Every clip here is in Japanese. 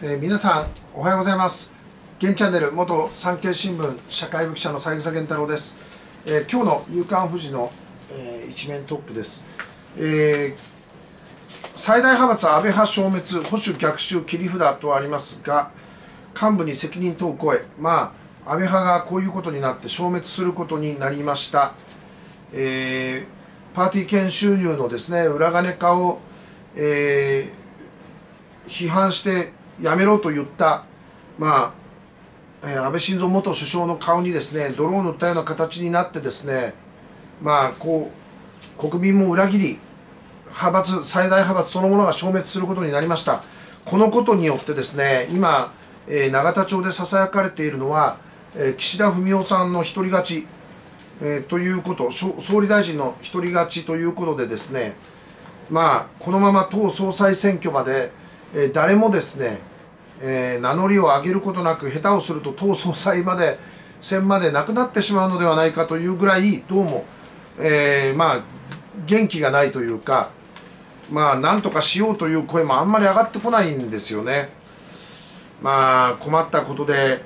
皆さんおはようございます。現チャンネル元産経新聞社会部記者の三枝源太郎です。今日の夕刊フジの、一面トップです。最大派閥安倍派消滅、保守逆襲切り札とありますが、幹部に責任等を超え、安倍派がこういうことになって消滅することになりました。パーティー券収入のですね、裏金化を、批判してやめろと言った、安倍晋三元首相の顔にですね、泥を塗ったような形になってですね、国民も裏切り、最大派閥そのものが消滅することになりました。このことによってですね、今、永田町でささやかれているのは、岸田文雄さんの独り勝ち、ということ、総理大臣の独り勝ちということでですね、このまま党総裁選挙まで、誰もですね、名乗りを上げることなく、下手をすると党総裁まで選までなくなってしまうのではないかというぐらい、どうも、元気がないというか、なんとかしようという声もあんまり上がってこないんですよね。困ったことで、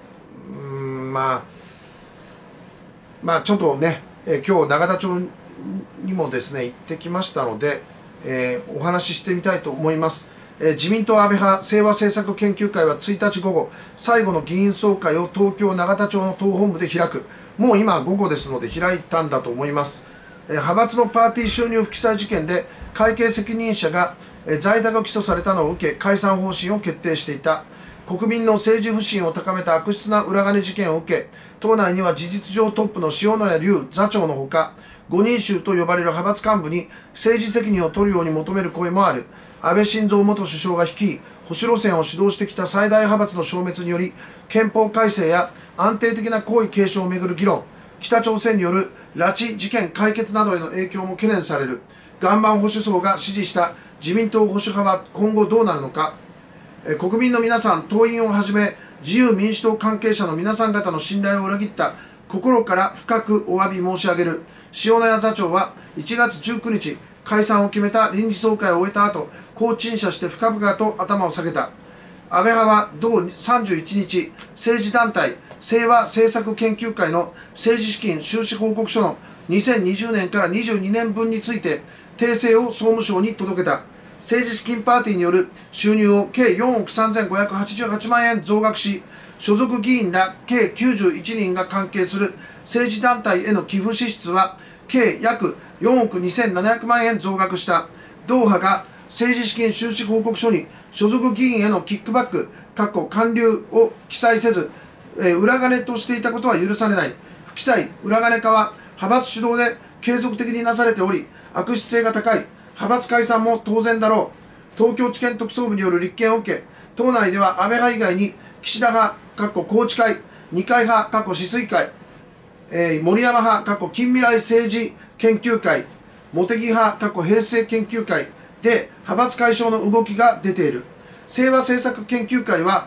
ちょっとね、今日永田町にもですね、行ってきましたので、お話ししてみたいと思います。自民党安倍派清和政策研究会は1日午後、最後の議員総会を東京永田町の党本部で開く。もう今午後ですので開いたんだと思います。派閥のパーティー収入不記載事件で会計責任者が在宅起訴されたのを受け、解散方針を決定していた。国民の政治不信を高めた悪質な裏金事件を受け、党内には事実上トップの塩谷立座長のほか、五人衆と呼ばれる派閥幹部に政治責任を取るように求める声もある。安倍晋三元首相が率い、保守路線を主導してきた最大派閥の消滅により、憲法改正や安定的な皇位継承をめぐる議論、北朝鮮による拉致事件解決などへの影響も懸念される。岩盤保守層が支持した自民党保守派は今後どうなるのか。国民の皆さん、党員をはじめ、自由民主党関係者の皆さん方の信頼を裏切った心から深くお詫び申し上げる。塩谷座長は1月19日、解散を決めた臨時総会を終えた後、こう陳謝して深々と頭を下げた。安倍派は同31日、政治団体清和政策研究会の政治資金収支報告書の2020年から22年分について訂正を総務省に届けた。政治資金パーティーによる収入を計4億3588万円増額し、所属議員ら計91人が関係する政治団体への寄付支出は計約4億2700万円増額した。同派が政治資金収支報告書に所属議員へのキックバック、還流を記載せず、裏金としていたことは許されない。不記載、裏金化は派閥主導で継続的になされており、悪質性が高い。派閥解散も当然だろう。東京地検特捜部による立件を受け、党内では安倍派以外に岸田派、宏池会、二階派、止水会、森山派、近未来政治研究会、茂木派、平成研究会で派閥解消の動きが出ている。清和政策研究会は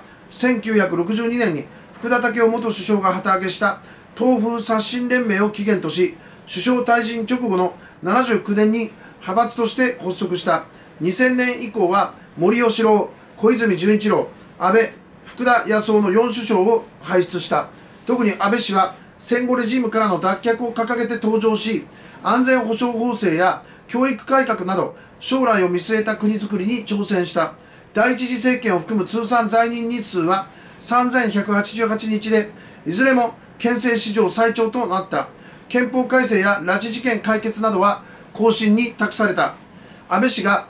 1962年に福田赳夫元首相が旗揚げした党風刷新連盟を起源とし、首相退陣直後の79年に派閥として発足した。2000年以降は森喜朗、小泉純一郎、安倍、福田康夫の4首相を輩出した。特に安倍氏は戦後レジームからの脱却を掲げて登場し、安全保障法制や教育改革など将来を見据えた国づくりに挑戦した。第一次政権を含む通算在任日数は3188日で、いずれも憲政史上最長となった。憲法改正や拉致事件解決などは後進に託された。安倍氏が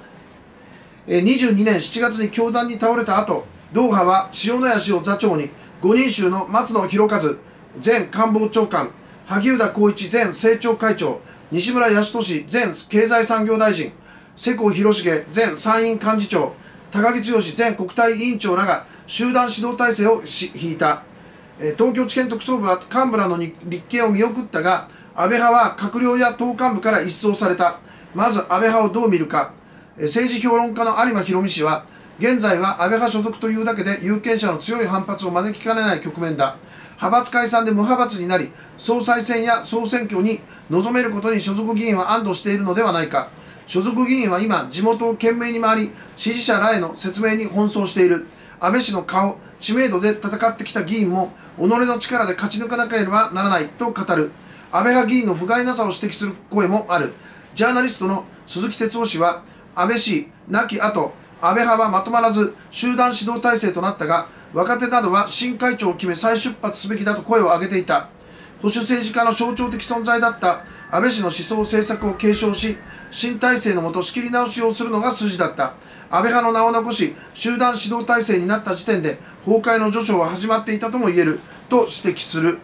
22年7月に凶弾に倒れた後、同派は塩谷氏を座長に、五人衆の松野博一前官房長官、萩生田光一前政調会長、西村康稔前経済産業大臣、世耕弘成前参院幹事長、高木剛前国対委員長らが集団指導体制を敷いた。東京地検特捜部は幹部らの立件を見送ったが、安倍派は閣僚や党幹部から一掃された。まず安倍派をどう見るか。政治評論家の有馬博美氏は、現在は安倍派所属というだけで有権者の強い反発を招きかねない局面だ。派閥解散で無派閥になり、総裁選や総選挙に臨めることに所属議員は安堵しているのではないか。所属議員は今、地元を懸命に回り、支持者らへの説明に奔走している。 安倍氏の顔、知名度で戦ってきた議員も、己の力で勝ち抜かなければならないと語る。安倍派議員の不甲斐なさを指摘する声もある。ジャーナリストの鈴木哲夫氏は、安倍氏亡き後、安倍派はまとまらず集団指導体制となったが、若手などは新会長を決め再出発すべきだと声を上げていた。保守政治家の象徴的存在だった安倍氏の思想政策を継承し、新体制のもと仕切り直しをするのが筋だった。安倍派の名を残し、集団指導体制になった時点で崩壊の序章は始まっていたとも言えると指摘する。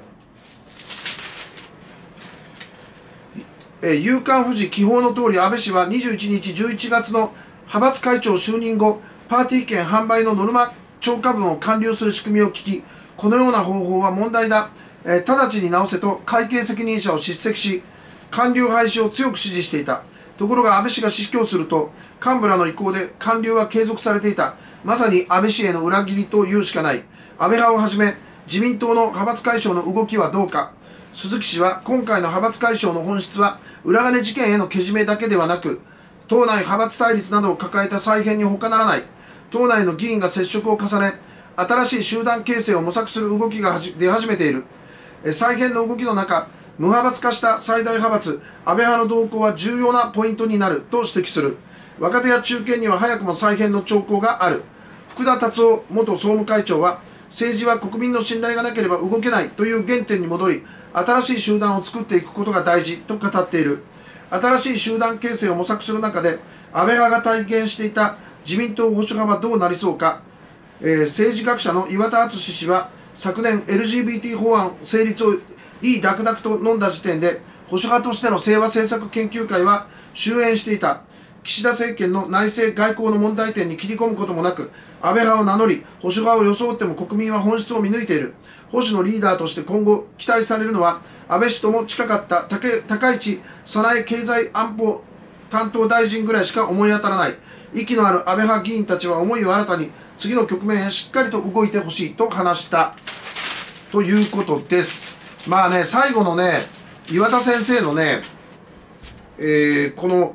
夕刊富士記報の通り、安倍氏は21日11月の派閥会長就任後、パーティー券販売のノルマ超過分を完了する仕組みを聞き、このような方法は問題だ、直ちに直せと会計責任者を叱責し、官僚廃止を強く指示していた。ところが安倍氏が死去すると、幹部らの意向で官僚は継続されていた。まさに安倍氏への裏切りというしかない。安倍派をはじめ、自民党の派閥解消の動きはどうか。鈴木氏は、今回の派閥解消の本質は、裏金事件へのけじめだけではなく、党内派閥対立などを抱えた再編に他ならない。党内の議員が接触を重ね、新しい集団形成を模索する動きが出始めている。再編の動きの中、無派閥化した最大派閥、安倍派の動向は重要なポイントになると指摘する。若手や中堅には早くも再編の兆候がある。福田達夫元総務会長は、政治は国民の信頼がなければ動けないという原点に戻り、新しい集団を作っていくことが大事と語っている。新しい集団形成を模索する中で、安倍派が体現していた自民党保守派はどうなりそうか。政治学者の岩田敦氏は、昨年 LGBT 法案成立をいいダクダクと飲んだ時点で、保守派としての清和政策研究会は終焉していた。岸田政権の内政外交の問題点に切り込むこともなく、安倍派を名乗り、保守派を装っても国民は本質を見抜いている。保守のリーダーとして今後期待されるのは、安倍氏とも近かった高市早苗経済安保担当大臣ぐらいしか思い当たらない。息のある安倍派議員たちは思いを新たに次の局面へしっかりと動いてほしいと話したということです。まあね、最後のね、岩田先生のね、この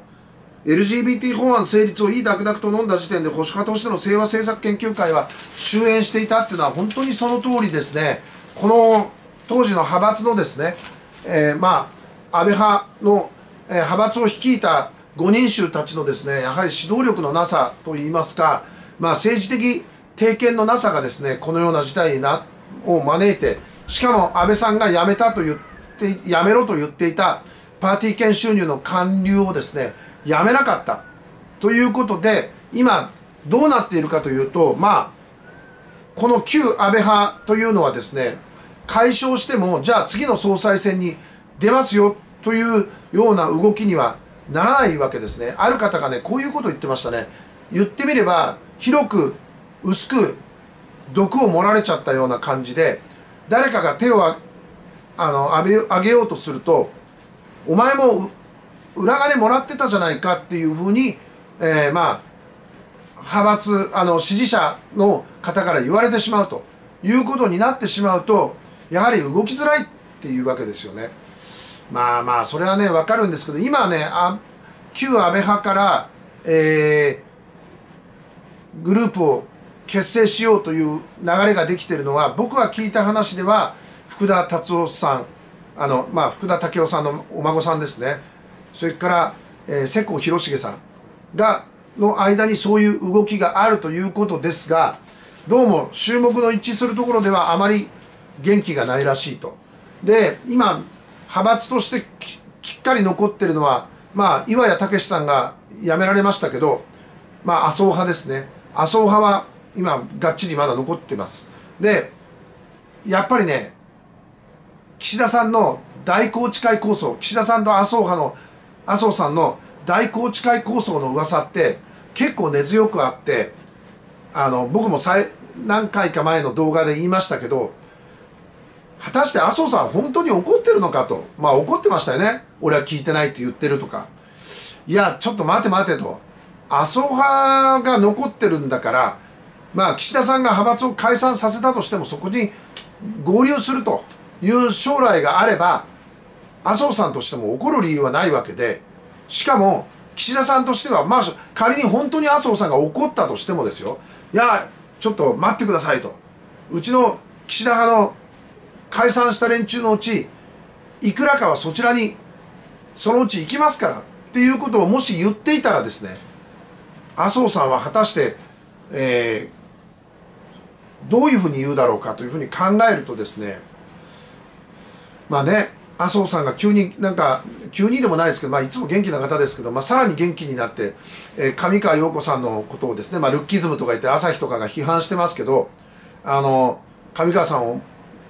LGBT 法案成立をいいダクダクと飲んだ時点で保守派としての清和政策研究会は終焉していたっていうのは本当にその通りですね。この当時の派閥のですね、安倍派の、派閥を率いた5人衆たちのですね、やはり指導力のなさといいますか、政治的定見のなさがですね、このような事態を招いて、しかも安倍さんが辞めろと言っていたパーティー券収入の還流をですね、やめなかったということで、今どうなっているかというと、この旧安倍派というのはですね、解消してもじゃあ次の総裁選に出ますよというような動きにはならないわけですね。ある方がね、こういうことを言ってましたね。言ってみれば広く薄く毒を盛られちゃったような感じで、誰かが手を挙げようとすると、お前も裏金もらってたじゃないかっていうふうに、派閥支持者の方から言われてしまうということになってしまうと、やはり動きづらいっていうわけですよね。それはね分かるんですけど、今はね、旧安倍派から、グループを結成しようという流れができているのは、僕が聞いた話では福田達夫さん、福田赳夫さんのお孫さんですね。それから、世耕弘成さんの間にそういう動きがあるということですが、どうも衆目の一致するところではあまり元気がないらしいと。で、今派閥としてきっかり残ってるのは、岩谷武さんが辞められましたけど、麻生派ですね。麻生派は今がっちりまだ残ってます。で、やっぱりね、岸田さんの大宏池会構想、岸田さんと麻生さんの大宏池会構想の噂って結構根強くあって、僕も何回か前の動画で言いましたけど、果たして麻生さん本当に怒ってるのかと。怒ってましたよね。俺は聞いてないって言ってるとか。いや、ちょっと待てと。麻生派が残ってるんだから、岸田さんが派閥を解散させたとしても、そこに合流するという将来があれば、麻生さんとしても怒る理由はないわけで、しかも岸田さんとしては、仮に本当に麻生さんが怒ったとしてもですよ、いや、 ちょっと待ってくださいと、うちの岸田派の解散した連中のうちいくらかはそちらにそのうち行きますからっていうことをもし言っていたらですね、麻生さんは果たして、どういうふうに言うだろうかというふうに考えるとですね、まあね、麻生さんが急に急にでもないですけど、いつも元気な方ですけど、さらに元気になって、上川陽子さんのことをですね、ルッキズムとか言って朝日とかが批判してますけど、上川さんを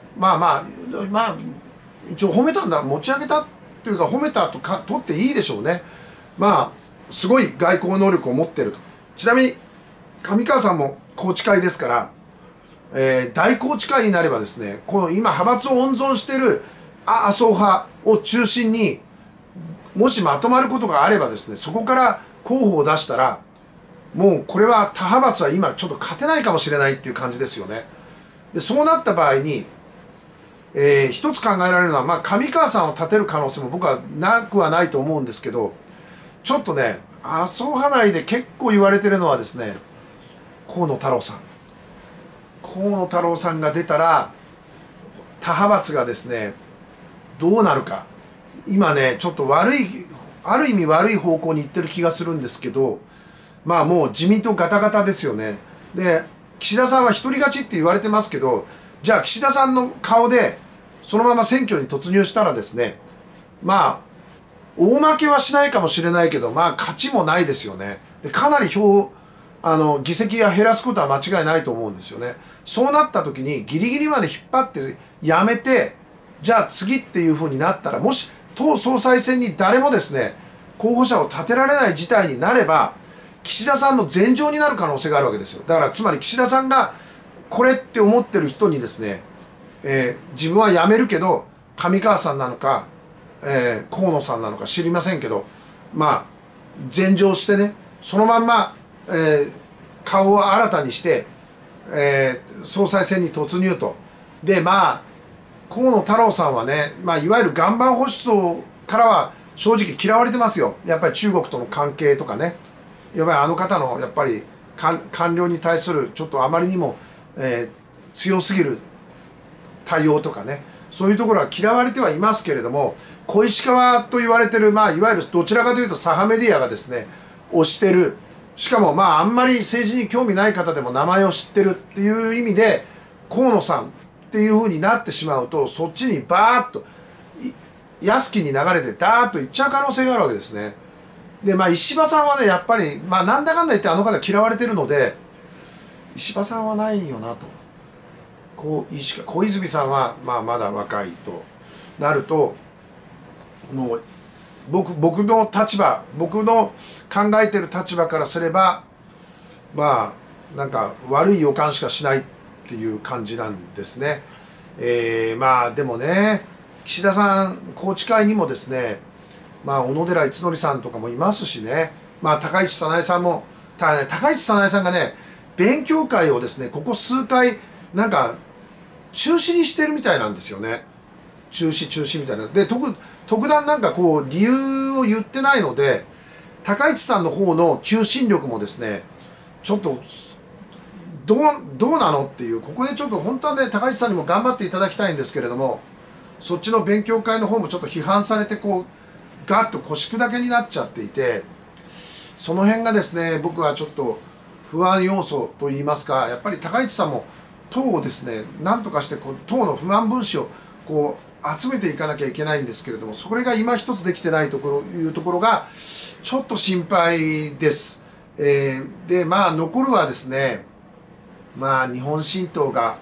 一応褒めたんだ、持ち上げたっていうか褒めたとか取っていいでしょうね。すごい外交能力を持っていると。ちなみに上川さんも宏池会ですから、大宏池会になればですね、この今派閥を温存している麻生派を中心にもしまとまることがあればですね、そこから候補を出したら、もうこれは他派閥は今ちょっと勝てないかもしれないっていう感じですよね。でそうなった場合に、一つ考えられるのは、上川さんを立てる可能性も僕はなくはないと思うんですけど、ちょっとね、麻生派内で結構言われてるのはですね、河野太郎さん。河野太郎さんが出たら、他派閥がですね、どうなるか。今ね、ちょっとある意味悪い方向に行ってる気がするんですけど、もう自民党ガタガタですよね。で、岸田さんは一人勝ちって言われてますけど、じゃあ岸田さんの顔でそのまま選挙に突入したらですね、大負けはしないかもしれないけど、勝ちもないですよね。でかなり議席が減らすことは間違いないと思うんですよね。そうなった時にギリギリまで引っ張ってやめて、じゃあ次っていうふうになったら、もし党総裁選に誰もですね、候補者を立てられない事態になれば、岸田さんの前場になる可能性があるわけですよ。だからつまり岸田さんがこれって思ってる人にですね、自分は辞めるけど上川さんなのか、河野さんなのか知りませんけど、前場してね、そのまんま、顔を新たにして、総裁選に突入と。で河野太郎さんはね、いわゆる岩盤保守層からは正直嫌われてますよ。やっぱり中国との関係とかね、やっぱりあの方のやっぱり官僚に対するちょっとあまりにも、強すぎる対応とかね、そういうところは嫌われてはいますけれども、小石川と言われてる、いわゆるどちらかというと左派メディアがですね推してる、しかもあんまり政治に興味ない方でも名前を知ってるっていう意味で河野さんっていう風になってしまうと、そっちにバーッと安きに流れてダーッといっちゃう可能性があるわけですね。で石破さんはね、やっぱりなんだかんだ言ってあの方嫌われてるので、石破さんはないよなと。小泉さんはまだ若いとなると、もう僕の立場、僕の考えてる立場からすればなんか悪い予感しかしないっていう感じなんですね。でもね、岸田さん宏池会にもですね、小野寺五典さんとかもいますしね、高市早苗さんも、高市早苗さんがね、勉強会をですねここ数回中止にしてるみたいなんですよね。中止みたいな。で特段理由を言ってないので、高市さんの方の求心力もですね、ちょっとどうなのっていう、ここでちょっと本当はね、高市さんにも頑張っていただきたいんですけれども、そっちの勉強会の方もちょっと批判されてガッと腰砕けになっちゃっていて、その辺がですね、僕はちょっと不安要素といいますか、やっぱり高市さんも党をですね、なんとかして党の不満分子を集めていかなきゃいけないんですけれども、それが今一つできてないいうところがちょっと心配です。で残るはですね、日本新党が、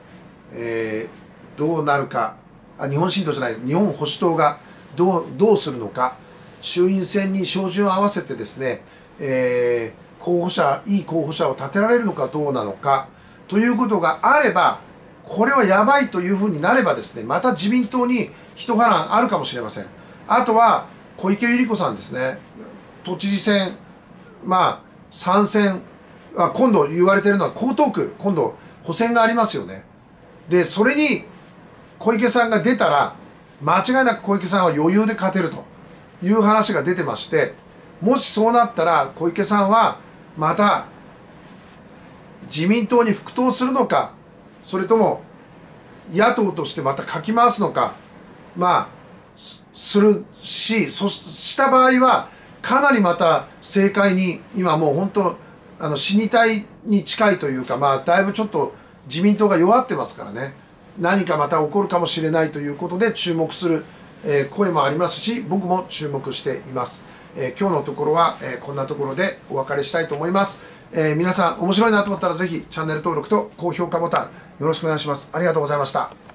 どうなるか、日本新党じゃない、日本保守党がどうするのか、衆院選に照準を合わせてですね、いい候補者を立てられるのかどうなのかということがあれば、これはやばいというふうになればですね、また自民党に一波乱あるかもしれません。あとは小池百合子さんですね、都知事選、参選、今度言われているのは江東区、今度補選がありますよね。でそれに小池さんが出たら、間違いなく小池さんは余裕で勝てるという話が出てまして、もしそうなったら小池さんはまた自民党に復党するのか、それとも野党としてまたかき回すのか、まあするし、そうした場合はかなりまた政界に今もう本当死に体に近いというか、まあだいぶちょっと自民党が弱ってますからね、何かまた起こるかもしれないということで注目する、声もありますし、僕も注目しています。今日のところは、こんなところでお別れしたいと思います。皆さん面白いなと思ったらぜひチャンネル登録と高評価ボタンよろしくお願いします。ありがとうございました。